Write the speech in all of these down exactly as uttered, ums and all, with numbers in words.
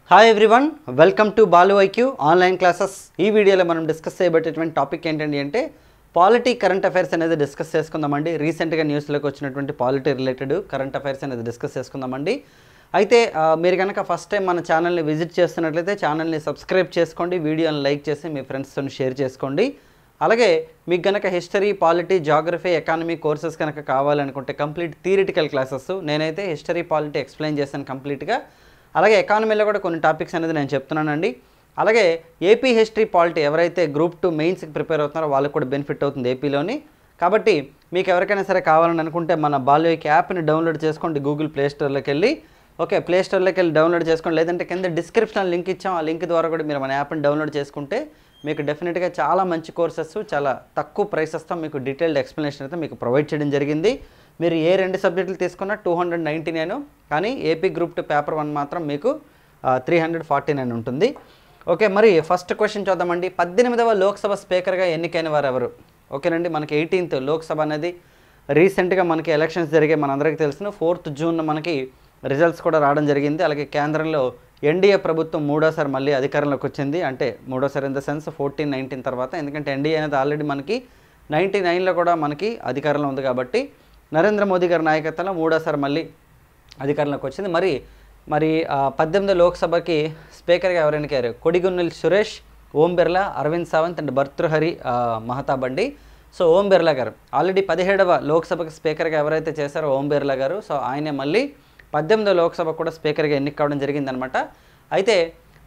Hi everyone, welcome to Balu IQ online classes. ఈ వీడియోలో మనం డిస్కస్ చేయబట్టేటువంటి టాపిక్ ఏంటండి అంటే పాలిటీ కరెంట్ అఫైర్స్ అనేది డిస్కస్ చేసుకుందామండి. రీసెంట్గా న్యూస్లోకి వచ్చినటువంటి పాలిటీ రిలేటెడ్ కరెంట్ అఫైర్స్ అనేది డిస్కస్ చేసుకుందామండి. అయితే మీరు కనుక ఫస్ట్ టైం మన ఛానల్ని విజిట్ చేస్తున్నట్లయితే ఛానల్ని సబ్స్క్రైబ్ చేసుకోండి, వీడియోని లైక్ చేసి మీ ఫ్రెండ్స్తో షేర్ చేసుకోండి. అలాగే మీకు కనుక history, polity, geography, economy courses కనుక కావాలనుకుంటే కంప్లీట్ థియరిటికల్ క్లాసెస్ నేనైతే హిస్టరీ, పాలిటీ ఎక్స్ప్లెయిన్ చేశాను కంప్లీట్గా. అలాగే ఎకానమీలో కూడా కొన్ని టాపిక్స్ అనేది నేను చెప్తున్నానండి. అలాగే ఏపీ హిస్టరీ, పాలిటీ ఎవరైతే గ్రూప్ టూ మెయిన్స్కి ప్రిపేర్ అవుతున్నారో వాళ్ళకి కూడా బెనిఫిట్ అవుతుంది ఏపీలోని. కాబట్టి మీకు ఎవరికైనా సరే కావాలని అనుకుంటే మన బాలు ఐక్యూ యాప్ని డౌన్లోడ్ చేసుకోండి గూగుల్ ప్లే స్టోర్లోకి వెళ్ళి. ఓకే, ప్లే స్టోర్లోకి వెళ్ళి డౌన్లోడ్ చేసుకోండి, లేదంటే కింద డిస్క్రిప్షన్ లింక్ ఇచ్చాం, ఆ లింక్ ద్వారా కూడా మీరు మన యాప్ని డౌన్లోడ్ చేసుకుంటే మీకు డెఫినెట్గా చాలా మంచి కోర్సెస్ చాలా తక్కువ ప్రైసెస్తో మీకు డీటెయిల్డ్ ఎక్స్ప్లెనేషన్ అయితే మీకు ప్రొవైడ్ చేయడం జరిగింది. మీరు ఏ రెండు సబ్జెక్టులు తీసుకున్నా టూ హండ్రెడ్ నైంటీ నైన్ కానీ AP group two paper one మాత్రం మీకు త్రీ హండ్రెడ్ ఫార్టీ నైన్ ఉంటుంది. ఓకే, మరి ఫస్ట్ క్వశ్చన్ చూద్దామండి. పద్దెనిమిదవ లోక్సభ స్పీకర్గా ఎన్నికైన వారు ఎవరు? ఓకేనండి, మనకి ఎయిటీన్త్ లోక్సభ అనేది రీసెంట్గా మనకి ఎలక్షన్స్ జరిగే మనందరికీ తెలిసిన ఫోర్త్ జూన్ మనకి రిజల్ట్స్ కూడా రావడం జరిగింది. అలాగే కేంద్రంలో ఎన్డీఏ ప్రభుత్వం మూడోసారి మళ్ళీ అధికారంలోకి వచ్చింది. అంటే మూడోసారి in the sense fourteen nineteen తర్వాత, ఎందుకంటే ఎన్డీఏ అనేది ఆల్రెడీ మనకి నైంటీ నైన్లో కూడా మనకి అధికారంలో ఉంది కాబట్టి నరేంద్ర మోదీ గారి నాయకత్వంలో మూడోసారి మళ్ళీ అధికారంలోకి వచ్చింది. మరి మరి పద్దెనిమిది లోక్సభకి స్పీకర్గా ఎవరు ఎన్నికారు? కొడిగున్నెల సురేష్, ఓం బిర్లా, అరవింద్ సావంత్ అండ్ భర్తృహరి మహతాబ్ అండి. సో ఓం బిర్లా గారు ఆల్రెడీ పదిహేడవ లోక్సభకి స్పీకర్గా ఎవరైతే చేశారో ఓం బిర్లా గారు, సో ఆయనే మళ్ళీ పద్దెనిమిదవ లోక్సభ కూడా స్పీకర్గా ఎన్నిక కావడం జరిగిందనమాట. అయితే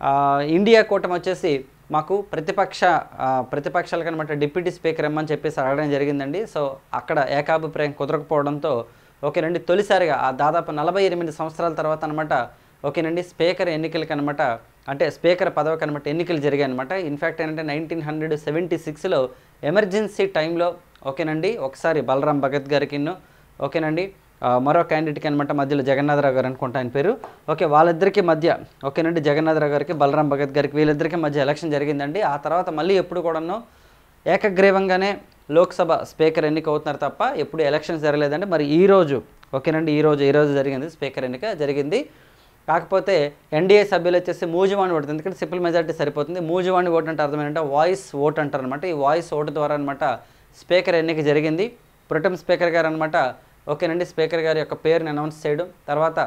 ఇండియా కూటమి వచ్చేసి మాకు ప్రతిపక్ష ప్రతిపక్షాలకు అనమాట డిప్యూటీ స్పీకర్ ఇమ్మని చెప్పేసి అడగడం జరిగిందండి. సో అక్కడ ఏకాభిప్రాయం కుదరకపోవడంతో ఓకేనండి తొలిసారిగా ఆ దాదాపు నలభై ఎనిమిది సంవత్సరాల తర్వాత అనమాట ఓకేనండి స్పీకర్ ఎన్నికలకి అనమాట, అంటే స్పీకర్ పదవికి అనమాట ఎన్నికలు జరిగాయి అనమాట. ఇన్ఫ్యాక్ట్ ఏంటంటే నైన్టీన్ హండ్రెడ్ సెవెంటీ సిక్స్లో ఎమర్జెన్సీ టైంలో ఓకేనండి ఒకసారి బలరాం భగత్ గారికి ఓకేనండి మరో క్యాండిడేట్కి అనమాట మధ్యలో జగన్నాథరావు గారు అనుకుంటా ఆయన పేరు. ఓకే, వాళ్ళిద్దరికి మధ్య ఓకేనండి జగన్నాథరావు గారికి, బలరాం భగత్ గారికి వీళ్ళిద్దరికి మధ్య ఎలక్షన్ జరిగిందండి. ఆ తర్వాత మళ్ళీ ఎప్పుడు కూడాను ఏకగ్రీవంగానే లోక్సభ స్పీకర్ ఎన్నిక అవుతున్నారు తప్ప ఎప్పుడు ఎలక్షన్స్ జరగలేదండి. మరి ఈరోజు ఓకేనండి ఈరోజు ఈరోజు జరిగింది స్పీకర్ ఎన్నిక జరిగింది. కాకపోతే ఎన్డీఏ సభ్యులు వచ్చేసి మూజువాణి ఓటు, ఎందుకంటే సింపుల్ మెజారిటీ సరిపోతుంది. మూజువాణి ఓటు అంటే అర్థం ఏంటంటే వాయిస్ ఓట్ అంటారు అనమాట. ఈ వాయిస్ ఓటు ద్వారా అనమాట స్పీకర్ ఎన్నిక జరిగింది. ప్రొటెం స్పీకర్ గారు అనమాట ఓకేనండి స్పీకర్ గారి యొక్క పేరుని అనౌన్స్ చేయడం, తర్వాత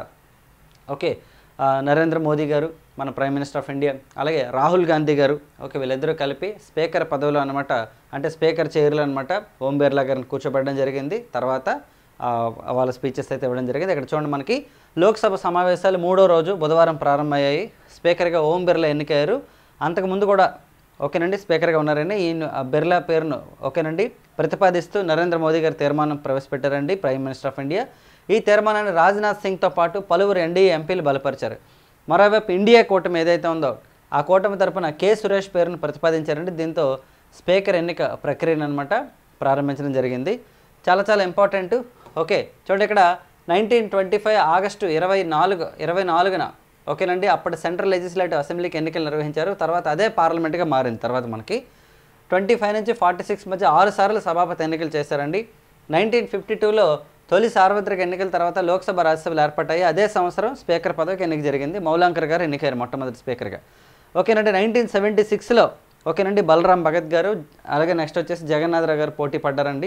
ఓకే నరేంద్ర మోదీ గారు మన ప్రైమ్ మినిస్టర్ ఆఫ్ ఇండియా, అలాగే రాహుల్ గాంధీ గారు ఓకే వీళ్ళిద్దరూ కలిపి స్పీకర్ పదవిలో అనమాట అంటే స్పీకర్ చైర్లో అనమాట ఓం బిర్లా గారిని కూర్చోబెట్టడం జరిగింది. తర్వాత వాళ్ళ స్పీచెస్ అయితే ఇవ్వడం జరిగింది. ఇక్కడ చూడండి మనకి లోక్సభ సమావేశాలు మూడో రోజు బుధవారం ప్రారంభమయ్యాయి. స్పీకర్గా ఓం బిర్లా ఎన్నికయ్యారు. అంతకుముందు కూడా ఓకేనండి స్పీకర్గా ఉన్నారండి. ఈయన బిర్లా పేరును ఓకేనండి ప్రతిపాదిస్తూ నరేంద్ర మోదీ గారు తీర్మానం ప్రవేశపెట్టారండి ప్రైమ్ మినిస్టర్ ఆఫ్ ఇండియా. ఈ తీర్మానాన్ని రాజ్నాథ్ సింగ్తో పాటు పలువురు ఎన్డీఏ ఎంపీలు బలపరిచారు. మరోవైపు ఇండియా కూటమి ఏదైతే ఉందో ఆ కూటమి తరఫున కె సురేష్ పేరును ప్రతిపాదించారండి. దీంతో స్పీకర్ ఎన్నిక ప్రక్రియను అనమాట ప్రారంభించడం జరిగింది. చాలా చాలా ఇంపార్టెంట్. ఓకే చూడండి ఇక్కడ నైన్టీన్ ట్వంటీ ఫైవ్ ఆగస్టు ఇరవై నాలుగు ఇరవై నాలుగున ఓకేనండి అప్పటి సెంట్రల్ లెజిస్లేటివ్ అసెంబ్లీకి ఎన్నికలు నిర్వహించారు. తర్వాత అదే పార్లమెంట్గా మారింది. తర్వాత మనకి ట్వంటీ ఫైవ్ నుంచి ఫార్టీ సిక్స్ మధ్య ఆరు సార్లు సభాపతి ఎన్నికలు చేశారండి. నైన్టీన్ ఫిఫ్టీ టూలో తొలి సార్వత్రిక ఎన్నికల తర్వాత లోక్సభ, రాజ్యసభలు ఏర్పడ్డాయి. అదే సంవత్సరం స్పీకర్ పదవికి ఎన్నిక జరిగింది. మౌలాంకర్ గారు ఎన్నికయ్యారు మొట్టమొదటి స్పీకర్గా. ఓకేనండి నైన్టీన్ సెవెంటీ సిక్స్లో ఓకేనండి బలరాం భగత్ గారు, అలాగే నెక్స్ట్ వచ్చేసి జగన్నాథరావు గారు పోటీ పడ్డారండి.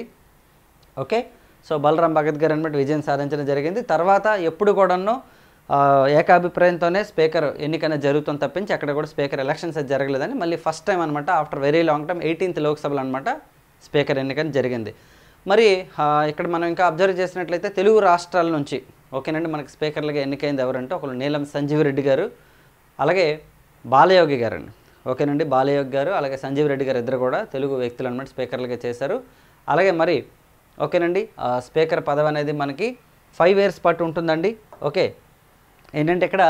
ఓకే, సో బలరాం భగత్ గారు అనమాట విజయం సాధించడం జరిగింది. తర్వాత ఎప్పుడు కూడాను ఏకాభిప్రాయంతోనే స్పీకర్ ఎన్నికనే జరుగుతుంది తప్పించి అక్కడ కూడా స్పీకర్ ఎలక్షన్స్ అయితే జరగలేదని మళ్ళీ ఫస్ట్ టైం అనమాట after very long time eighteenth లోక్సభలో అనమాట స్పీకర్ ఎన్నికని జరిగింది. మరి ఇక్కడ మనం ఇంకా అబ్జర్వ్ చేసినట్లయితే తెలుగు రాష్ట్రాల నుంచి ఓకేనండి మనకి స్పీకర్లుగా ఎన్నికైంది ఎవరంటే ఒకరు నీలం సంజీవ్ రెడ్డి గారు, అలాగే బాలయోగి గారు అండి. ఓకేనండి బాలయోగి గారు అలాగే సంజీవ్ రెడ్డి గారు ఇద్దరు కూడా తెలుగు వ్యక్తులు అనమాట స్పీకర్లుగా చేశారు. అలాగే మరి ఓకేనండి స్పీకర్ పదవి అనేది మనకి ఫైవ్ ఇయర్స్ పాటు ఉంటుందండి. ఓకే ఏంటంటే ఇక్కడ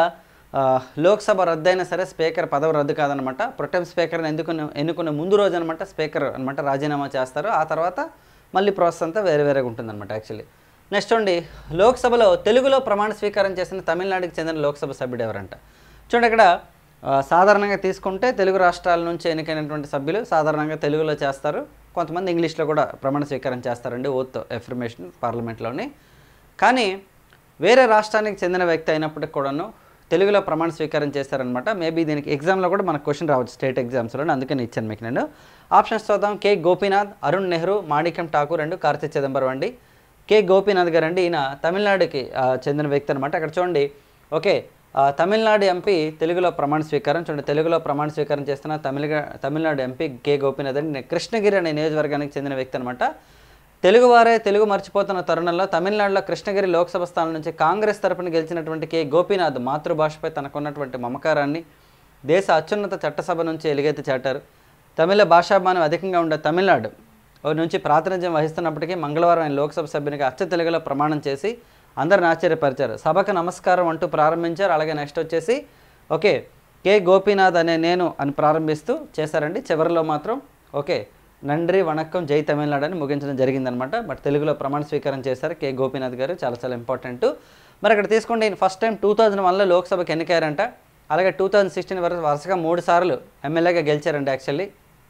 లోక్సభ రద్దయినా సరే స్పీకర్ పదవి రద్దు కాదనమాట. ప్రొటెం స్పీకర్ని ఎందుకున్న ఎన్నుకున్న ముందు రోజు అనమాట స్పీకర్ అనమాట రాజీనామా చేస్తారు. ఆ తర్వాత మళ్ళీ ప్రాసెస్ అంతా వేరే వేరేగా ఉంటుందన్నమాట యాక్చువల్లీ. నెక్స్ట్ అండి లోక్సభలో తెలుగులో ప్రమాణ స్వీకారం చేసిన తమిళనాడుకి చెందిన లోక్సభ సభ్యుడు ఎవరంట? చూడండి ఇక్కడ సాధారణంగా తీసుకుంటే తెలుగు రాష్ట్రాల నుంచి ఎన్నికైనటువంటి సభ్యులు సాధారణంగా తెలుగులో చేస్తారు. కొంతమంది ఇంగ్లీష్లో కూడా ప్రమాణ స్వీకారం చేస్తారండి ఓత్ ఎఫర్మేషన్ పార్లమెంట్లోని. కానీ వేరే రాష్ట్రానికి చెందిన వ్యక్తి అయినప్పటికి కూడాను తెలుగులో ప్రమాణ స్వీకారం చేశారనమాట. మేబీ దీనికి ఎగ్జామ్లో కూడా మనకు క్వశ్చన్ రావచ్చు స్టేట్ ఎగ్జామ్స్లో, అందుకని ఇచ్చాను మీకు నేను. ఆప్షన్స్ చూద్దాం. కే గోపీనాథ్, అరుణ్ నెహ్రూ, మాణిక్యం ఠాకూర్ అండ్ కార్తీ చిదంబరం అండి. కే గోపీనాథ్ గారు అండి, ఈయన తమిళనాడుకి చెందిన వ్యక్తి అనమాట. అక్కడ చూడండి, ఓకే, తమిళనాడు ఎంపీ తెలుగులో ప్రమాణ స్వీకారం. చూడండి, తెలుగులో ప్రమాణ స్వీకారం చేస్తున్న తమిళ తమిళనాడు ఎంపీ కే గోపీనాథ్ అండి కృష్ణగిరి అనే నియోజకవర్గానికి చెందిన వ్యక్తి అనమాట. తెలుగువారే తెలుగు మర్చిపోతున్న తరుణంలో తమిళనాడులో కృష్ణగిరి లోక్సభ స్థానం నుంచి కాంగ్రెస్ తరపున గెలిచినటువంటి కే గోపీనాథ్ మాతృభాషపై తనకున్నటువంటి మమకారాన్ని దేశ అత్యున్నత చట్టసభ నుంచి ఎలుగెత్తి చాటారు. తమిళ భాషాభిమానం అధికంగా ఉండే తమిళనాడు నుంచి ప్రాతినిధ్యం వహిస్తున్నప్పటికీ మంగళవారం ఆయన లోక్సభ సభ్యునిగా అచ్చ తెలుగులో ప్రమాణం చేసి అందరిని ఆశ్చర్యపరిచారు. సభకు నమస్కారం అంటూ ప్రారంభించారు. అలాగే నెక్స్ట్ వచ్చేసి ఓకే కే గోపీనాథ్ అనే నేను అని ప్రారంభిస్తూ చేశారండి. చివరిలో మాత్రం ఓకే నండ్రి వణక్కం జై తమిళనాడు అని ముగించడం జరిగిందనమాట. బట్ తెలుగులో ప్రమాణ స్వీకారం చేశారు కే గోపీనాథ్ గారు, చాలా చాలా ఇంపార్టెంట్. మరి అక్కడ తీసుకోండి, ఈయన ఫస్ట్ టైం టూ థౌజండ్ వన్లో లోక్సభకి ఎన్నికయ్యారంట. అలాగే టూ థౌజండ్ సిక్స్టీన్ వరకు వరుసగా మూడు సార్లు ఎమ్మెల్యేగా గెలిచారండి యాక్చువల్లీ.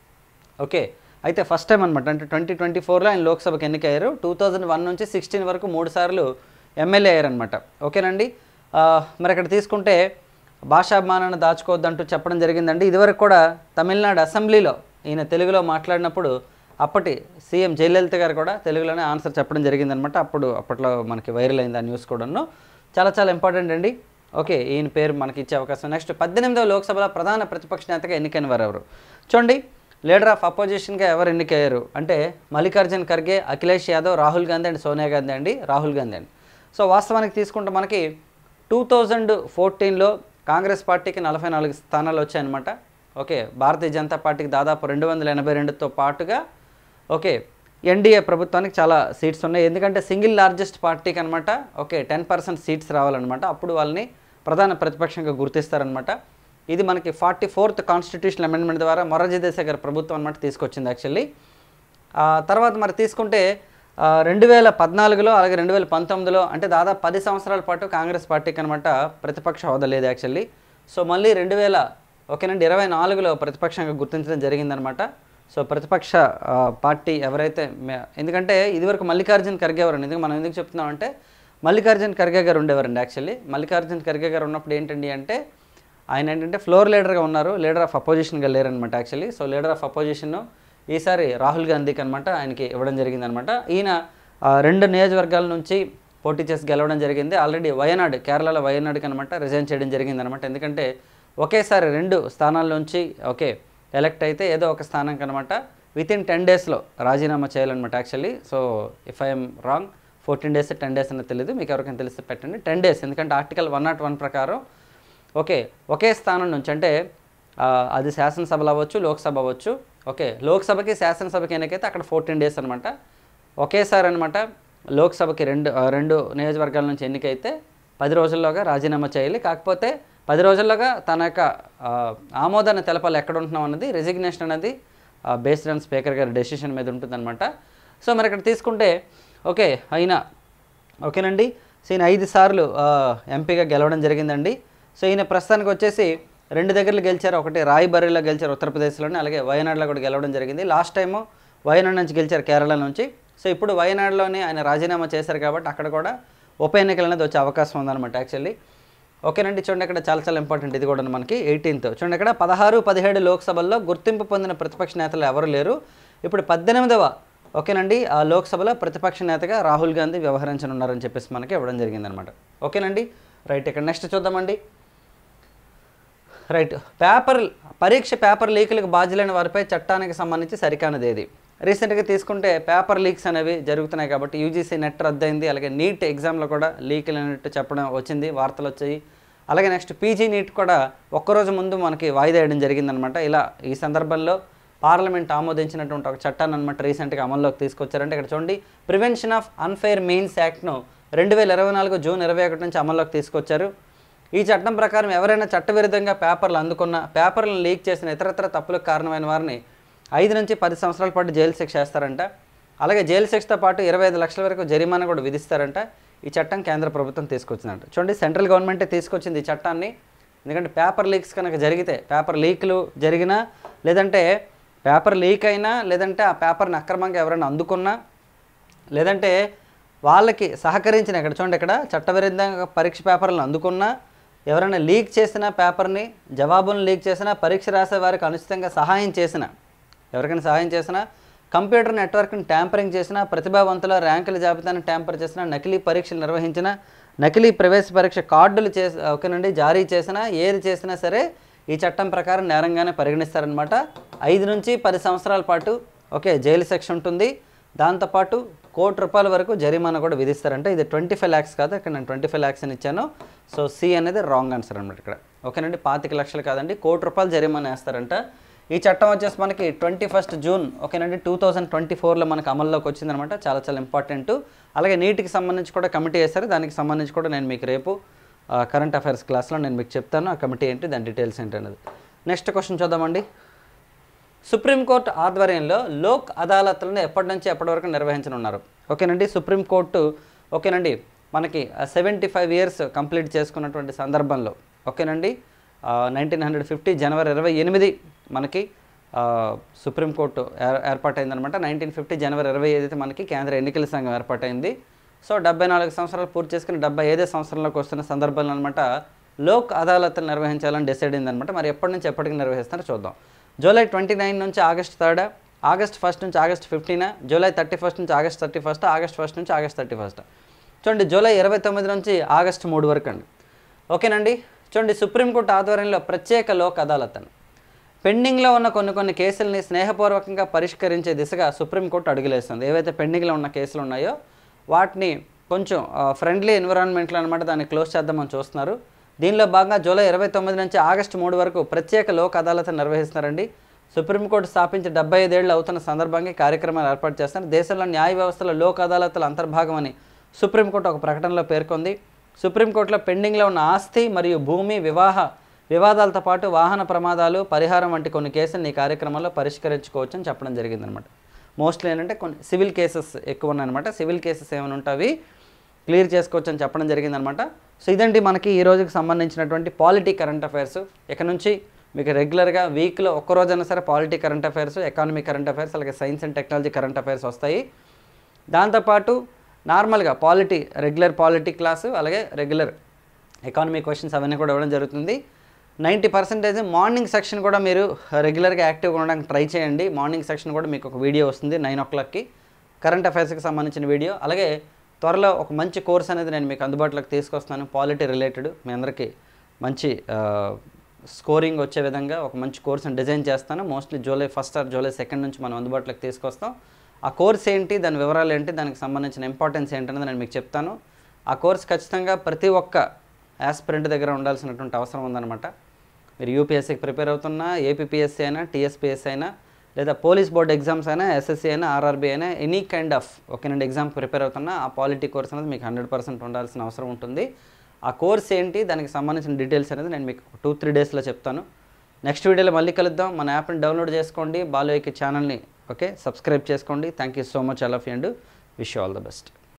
ఓకే, అయితే ఫస్ట్ టైం అనమాట, అంటే ట్వంటీ ట్వంటీ ఫోర్లో ఆయన లోక్సభకి ఎన్నికయ్యారు. టూ థౌజండ్ వన్ నుంచి సిక్స్టీన్ వరకు మూడు సార్లు ఎమ్మెల్యే అయ్యారనమాట. ఓకేనండి. మరి అక్కడ తీసుకుంటే భాషాభిమానాన్ని దాచుకోవద్దంటూ చెప్పడం జరిగిందండి. ఇదివరకు కూడా తమిళనాడు అసెంబ్లీలో ఈయన తెలుగులో మాట్లాడినప్పుడు అప్పటి సీఎం జయలలిత గారు కూడా తెలుగులోనే ఆన్సర్ చెప్పడం జరిగిందనమాట. అప్పుడు అప్పట్లో మనకి వైరల్ అయింది ఆ న్యూస్ కూడాను. చాలా చాలా ఇంపార్టెంట్ అండి. ఓకే, ఈయన పేరు మనకి ఇచ్చే అవకాశం. నెక్స్ట్ పద్దెనిమిదవ లోక్సభలో ప్రధాన ప్రతిపక్ష నేతగా ఎన్నికైన వారు ఎవరు చూడండి. లీడర్ ఆఫ్ అపోజిషన్గా ఎవరు ఎన్నికయ్యారు అంటే మల్లికార్జున్ ఖర్గే, అఖిలేష్ యాదవ్, రాహుల్ గాంధీ అండ్ సోనియా గాంధీ అండి. రాహుల్ గాంధీ అండి. సో వాస్తవానికి తీసుకుంటే మనకి టూ థౌజండ్ ఫోర్టీన్లో కాంగ్రెస్ పార్టీకి నలభై నాలుగు స్థానాలు వచ్చాయన్నమాట. ఓకే, భారతీయ జనతా పార్టీకి దాదాపు రెండు వందల ఎనభై రెండుతో పాటుగా ఓకే ఎన్డీఏ ప్రభుత్వానికి చాలా సీట్స్ ఉన్నాయి. ఎందుకంటే సింగిల్ లార్జెస్ట్ పార్టీకి అనమాట ఓకే టెన్ పర్సెంట్ సీట్స్ రావాలన్నమాట. అప్పుడు వాళ్ళని ప్రధాన ప్రతిపక్షంగా గుర్తిస్తారనమాట. ఇది మనకి ఫార్టీ ఫోర్త్ కాన్స్టిట్యూషన్ అమెండ్మెంట్ ద్వారా మొరార్జీ దేశాయ్ గారి ప్రభుత్వం అనమాట తీసుకొచ్చింది యాక్చువల్లీ. తర్వాత మరి తీసుకుంటే రెండు వేల పద్నాలుగులో అలాగే రెండు వేల పంతొమ్మిదిలో అంటే దాదాపు పది సంవత్సరాల పాటు కాంగ్రెస్ పార్టీకి అనమాట ప్రతిపక్ష హోదా లేదు యాక్చువల్లీ. సో మళ్ళీ రెండు వేల ఓకేనండి ఇరవై నాలుగులో ప్రతిపక్షంగా గుర్తించడం జరిగిందనమాట. సో ప్రతిపక్ష పార్టీ ఎవరైతే, ఎందుకంటే ఇదివరకు మల్లికార్జున్ ఖర్గే ఎవరండి, ఎందుకు మనం ఎందుకు చెప్తున్నామంటే మల్లికార్జున్ ఖర్గే గారు ఉండేవారండి యాక్చువల్లీ. మల్లికార్జున్ ఖర్గే గారు ఉన్నప్పుడు ఏంటండి అంటే ఆయన ఏంటంటే ఫ్లోర్ లీడర్గా ఉన్నారు, లీడర్ ఆఫ్ అపోజిషన్గా లేరనమాట actually. So leader of opposition ఈసారి రాహుల్ గాంధీకి అనమాట ఆయనకి ఇవ్వడం జరిగిందనమాట. ఈయన రెండు నియోజకవర్గాల నుంచి పోటీ చేసి గెలవడం జరిగింది. ఆల్రెడీ వయనాడ్, కేరళలో వయనాడుకి అనమాట రిజైన్ చేయడం జరిగిందనమాట. ఎందుకంటే ఒకేసారి రెండు స్థానాల నుంచి ఓకే ఎలక్ట్ అయితే ఏదో ఒక స్థానానికి అనమాట విత్ ఇన్ టెన్ డేస్లో రాజీనామా చేయాలన్నమాట actually. So if I'm wrong fourteen days ten days అనేది తెలియదు, మీకు ఎవరికైనా తెలిస్తే పెట్టండి. టెన్ డేస్ ఎందుకంటే ఆర్టికల్ వన్ నాట్ వన్ ప్రకారం ఓకే ఒకే స్థానం నుంచి అంటే అది శాసనసభలు అవ్వచ్చు, లోక్సభ అవ్వచ్చు. ఓకే, లోక్సభకి శాసనసభకి ఎన్నికైతే అక్కడ ఫోర్టీన్ డేస్ అనమాట. ఒకేసారి అనమాట లోక్సభకి రెండు రెండు నియోజకవర్గాల నుంచి ఎన్నికైతే పది రోజుల్లోగా రాజీనామా చేయాలి. కాకపోతే పది రోజుల్లోగా తన యొక్క ఆమోదాన్ని తెలపాలి ఎక్కడ ఉంటున్నాం అన్నది. రెసిగ్నేషన్ అనేది బేస్డ్ ఆన్ స్పీకర్ గారి డెసిషన్ మీద ఉంటుందన్నమాట. సో మరి ఇక్కడ తీసుకుంటే ఓకే అయినా ఓకేనండి. సో ఈయన ఐదు సార్లు ఎంపీగా గెలవడం జరిగిందండి. సో ఈయన ప్రస్తుతానికి వచ్చేసి రెండు దగ్గరలు గెలిచారు. ఒకటి రాయ్బరేలీలో గెలిచారు ఉత్తరప్రదేశ్లోనే, అలాగే వయనాడులో కూడా గెలవడం జరిగింది. లాస్ట్ టైము వయనాడు నుంచి గెలిచారు కేరళ నుంచి. సో ఇప్పుడు వయనాడులోనే ఆయన రాజీనామా చేశారు కాబట్టి అక్కడ కూడా ఉప ఎన్నికలు అనేది వచ్చే అవకాశం ఉందన్నమాట యాక్చువల్లీ. ఓకేనండి. చూడండి ఇక్కడ చాలా చాలా ఇంపార్టెంట్ ఇది కూడా మనకి ఎయిటీన్త్ చూడండి ఇక్కడ పదహారు పదిహేడు లోక్సభల్లో గుర్తింపు పొందిన ప్రతిపక్ష నేతలు ఎవరు లేరు. ఇప్పుడు పద్దెనిమిదవ ఓకేనండి ఆ లోక్సభలో ప్రతిపక్ష నేతగా రాహుల్ గాంధీ వ్యవహరించనున్నారని చెప్పేసి మనకి ఇవ్వడం జరిగిందనమాట. ఓకేనండి రైట్. ఇక్కడ నెక్స్ట్ చూద్దామండి. రైట్, పేపర్ పరీక్ష పేపర్ లీకులకు బాధ్యులైన వారిపై చట్టానికి సంబంధించి సరికానది ఏది. రీసెంట్గా తీసుకుంటే పేపర్ లీక్స్ అనేవి జరుగుతున్నాయి కాబట్టి యూజీసీ నెట్ రద్దయింది. అలాగే నీట్ ఎగ్జామ్లో కూడా లీకులు అనేట్టు చెప్పడం వచ్చింది, వార్తలు వచ్చాయి. అలాగే నెక్స్ట్ పీజీ నీట్ కూడా ఒక్కరోజు ముందు మనకి వాయిదా వేయడం జరిగిందనమాట. ఇలా ఈ సందర్భంలో పార్లమెంట్ ఆమోదించినటువంటి ఒక చట్టాన్ని అనమాట రీసెంట్గా అమల్లోకి తీసుకొచ్చారంటే ఇక్కడ చూడండి ప్రివెన్షన్ ఆఫ్ అన్ఫెయిర్ మెయిన్స్ యాక్ట్ను రెండు వేల ఇరవై నాలుగు జూన్ ఇరవై ఒకటి నుంచి అమల్లోకి తీసుకొచ్చారు. ఈ చట్టం ప్రకారం ఎవరైనా చట్టవిరుద్ధంగా పేపర్లు అందుకున్న, పేపర్లను లీక్ చేసిన ఇతరత్ర తప్పులకు కారణమైన వారిని ఐదు నుంచి పది సంవత్సరాల పాటు జైలు శిక్ష వేస్తారంట. అలాగే జైలు శిక్షతో పాటు ఇరవై ఐదు లక్షల వరకు జరిమానా కూడా విధిస్తారంట. ఈ చట్టం కేంద్ర ప్రభుత్వం తీసుకొచ్చిందంట. చూడండి సెంట్రల్ గవర్నమెంటే తీసుకొచ్చింది ఈ చట్టాన్ని. ఎందుకంటే పేపర్ లీక్స్ కనుక జరిగితే, పేపర్ లీక్లు జరిగినా లేదంటే పేపర్ లీక్ అయినా లేదంటే ఆ పేపర్ని అక్రమంగా ఎవరైనా అందుకున్నా లేదంటే వాళ్ళకి సహకరించిన, ఇక్కడ చూడండి ఇక్కడ చట్టవిరుద్ధంగా పరీక్ష పేపర్లను అందుకున్నా ఎవరైనా లీక్ చేసిన పేపర్ని, జవాబులను లీక్ చేసినా, పరీక్ష రాసే వారికి అనుచితంగా సహాయం చేసిన, ఎవరికైనా సహాయం చేసినా, కంప్యూటర్ నెట్వర్క్ని ట్యాంపరింగ్ చేసిన, ప్రతిభావంతుల ర్యాంకుల జాబితాను ట్యాంపర్ చేసిన, నకిలీ పరీక్షలు నిర్వహించిన, నకిలీ ప్రవేశ పరీక్ష కార్డులు చేసి ఓకేనండి జారీ చేసినా, ఏది చేసినా సరే ఈ చట్టం ప్రకారం నేరంగానే పరిగణిస్తారనమాట. ఐదు నుంచి పది సంవత్సరాల పాటు ఓకే జైలు శిక్ష ఉంటుంది. దాంతోపాటు కోటి రూపాయల వరకు జరిమానా కూడా విధిస్తారంట. ఇది ట్వంటీ ఫైవ్ ల్యాక్స్ కాదు, ఇక్కడ నేను ట్వంటీ ఫైవ్ ల్యాక్స్ అని ఇచ్చాను. సో సి అనేది రాంగ్ ఆన్సర్ అనమాట ఇక్కడ. ఓకేనండి, పాతిక లక్షలు కాదండి, కోటి రూపాయలు జరిమానా వేస్తారంట. ఈ చట్టం వచ్చేసి మనకి ట్వంటీ ఫస్ట్ జూన్ ఓకేనండి టూ థౌజండ్ ట్వంటీ ఫోర్లో మనకు అమల్లోకి వచ్చిందనమాట. చాలా చాలా ఇంపార్టెంట్. అలాగే నీటికి సంబంధించి కూడా కమిటీ వేస్తారు. దానికి సంబంధించి కూడా నేను మీకు రేపు కరెంట్ అఫైర్స్ క్లాస్లో నేను మీకు చెప్తాను ఆ కమిటీ ఏంటి, దాని డీటెయిల్స్ ఏంటి అనేది. నెక్స్ట్ క్వశ్చన్ చూద్దామండి. సుప్రీంకోర్టు ఆధ్వర్యంలో లోక్ అదాలత్లను ఎప్పటి నుంచి ఎప్పటి వరకు నిర్వహించనున్నారు? ఓకేనండి, సుప్రీంకోర్టు ఓకేనండి మనకి సెవెంటీ ఫైవ్ ఇయర్స్ కంప్లీట్ చేసుకున్నటువంటి సందర్భంలో ఓకేనండి నైన్టీన్ హండ్రెడ్ ఫిఫ్టీ జనవరి ఇరవై ఎనిమిది మనకి సుప్రీంకోర్టు ఏర్పాటైందనమాట. నైన్టీన్ ఫిఫ్టీ జనవరి ఇరవై ఐదు మనకి కేంద్ర ఎన్నికల సంఘం ఏర్పాటైంది. సో డెబ్బై నాలుగు సంవత్సరాలు పూర్తి చేసుకుని డెబ్బై ఐదో సంవత్సరంలోకి వస్తున్న సందర్భంలో అనమాట లోక్ అదాలత్లు నిర్వహించాలని డిసైడ్ అయిందనమాట. మరి ఎప్పటి నుంచి ఎప్పటికి నిర్వహిస్తారో చూద్దాం. జూలై ట్వంటీ నైన్ నుంచి ఆగస్ట్ థర్డ్, ఆగస్ట్ ఫస్ట్ నుంచి August fifteen, July thirty first నుంచి August thirty first, August first నుంచి ఆగస్ట్ థర్టీ ఫస్ట్. చూడండి, జూలై ఇరవై తొమ్మిది నుంచి ఆగస్ట్ మూడు వరకు అండి. ఓకేనండి, చూడండి, సుప్రీంకోర్టు ఆధ్వర్యంలో ప్రత్యేక లోక్ అదాలత్ అని పెండింగ్లో ఉన్న కొన్ని కొన్ని కేసుల్ని స్నేహపూర్వకంగా పరిష్కరించే దిశగా సుప్రీంకోర్టు అడుగులేస్తుంది. ఏవైతే పెండింగ్లో ఉన్న కేసులు ఉన్నాయో వాటిని కొంచెం ఫ్రెండ్లీ ఎన్విరాన్మెంట్లో అనమాట దాన్ని క్లోజ్ చేద్దామని చూస్తున్నారు. దీనిలో భాగంగా జూలై ఇరవై తొమ్మిది నుంచి ఆగస్టు మూడు వరకు ప్రత్యేక లోక్ అదాలత్ నిర్వహిస్తున్నారండి. సుప్రీంకోర్టు స్థాపించి డెబ్బై ఐదేళ్ళు అవుతున్న సందర్భంంగా కార్యక్రమాలు ఏర్పాటు చేస్తున్నారు. దేశంలో న్యాయ వ్యవస్థలో లోక్ అదాలత్ల అంతర్భాగమని సుప్రీంకోర్టు ఒక ప్రకటనలో పేర్కొంది. సుప్రీంకోర్టులో పెండింగ్లో ఉన్న ఆస్తి మరియు భూమి వివాహ వివాదాలతో పాటు వాహన ప్రమాదాలు, పరిహారం వంటి కొన్ని కేసులు ఈ కార్యక్రమంలో పరిష్కరించుకోవచ్చు అని చెప్పడం జరిగిందనమాట. మోస్ట్లీ ఏంటంటే కొన్ని సివిల్ కేసెస్ ఎక్కువ ఉన్నాయన్నమాట. సివిల్ కేసెస్ ఏమైనా ఉంటాయి క్లియర్ చేసుకోవచ్చు అని చెప్పడం జరిగిందనమాట. సో ఇదండి మనకి ఈ రోజుకి సంబంధించినటువంటి పాలిటీ కరెంట్ అఫైర్స్. ఇక నుంచి మీకు రెగ్యులర్గా వీక్లో ఒక్కరోజైనా సరే polity current affairs, economy current affairs, అలాగే science and technology current affairs వస్తాయి. దాంతోపాటు నార్మల్గా పాలిటీ రెగ్యులర్ పాలిటీ క్లాసు, అలాగే రెగ్యులర్ ఎకానమీ క్వశ్చన్స్ అవన్నీ కూడా ఇవ్వడం జరుగుతుంది. నైంటీ పర్సెంటేజ్ మార్నింగ్ సెక్షన్ కూడా మీరు రెగ్యులర్గా యాక్టివ్గా ఉండడానికి ట్రై చేయండి. మార్నింగ్ సెక్షన్ కూడా మీకు ఒక వీడియో వస్తుంది నైన్ ఓ క్లాక్కి కరెంట్ అఫైర్స్కి సంబంధించిన వీడియో. అలాగే త్వరలో ఒక మంచి కోర్స్ అనేది నేను మీకు అందుబాటులోకి తీసుకొస్తాను పాలిటీ రిలేటెడ్. మీ అందరికీ మంచి స్కోరింగ్ వచ్చే విధంగా ఒక మంచి కోర్సుని డిజైన్ చేస్తాను. Mostly July first or July second నుంచి మనం అందుబాటులోకి తీసుకొస్తాం. ఆ కోర్స్ ఏంటి, దాని వివరాలు ఏంటి, దానికి సంబంధించిన ఇంపార్టెన్స్ ఏంటనేది నేను మీకు చెప్తాను. ఆ కోర్స్ ఖచ్చితంగా ప్రతి ఒక్క యాస్పిరెంట్ దగ్గర ఉండాల్సినటువంటి అవసరం ఉందన్నమాట. మీరు యూపీఎస్సీకి ప్రిపేర్ అవుతున్నా, ఏపీపీఎస్సీ అయినా, టీఎస్పీఎస్సీ అయినా, లేదా పోలీస్ బోర్డ్ ఎగ్జామ్స్ అయినా, ఎస్ఎస్సీ అయినా, ఆర్ఆర్బీ అయినా, ఎనీ కైండ్ ఆఫ్ ఓకేనండి ఎగ్జామ్ ప్రిపేర్ అవుతున్నా ఆ పాలిటీ కోర్స్ అనేది మీకు హండ్రెడ్ పర్సెంట్ ఉండాల్సిన అవసరం ఉంటుంది. ఆ కోర్స్ ఏంటి, దానికి సంబంధించిన డీటెయిల్స్ అనేది నేను మీకు టూ త్రీ డేస్లో చెప్తాను. నెక్స్ట్ వీడియోలో మళ్ళీ కలుద్దాం. మన యాప్ని డౌన్లోడ్ చేసుకోండి, బాలు ఐక్యూ ఛానల్ని ఓకే సబ్స్క్రైబ్ చేసుకోండి. Thank you so much all of you and wish you all the best.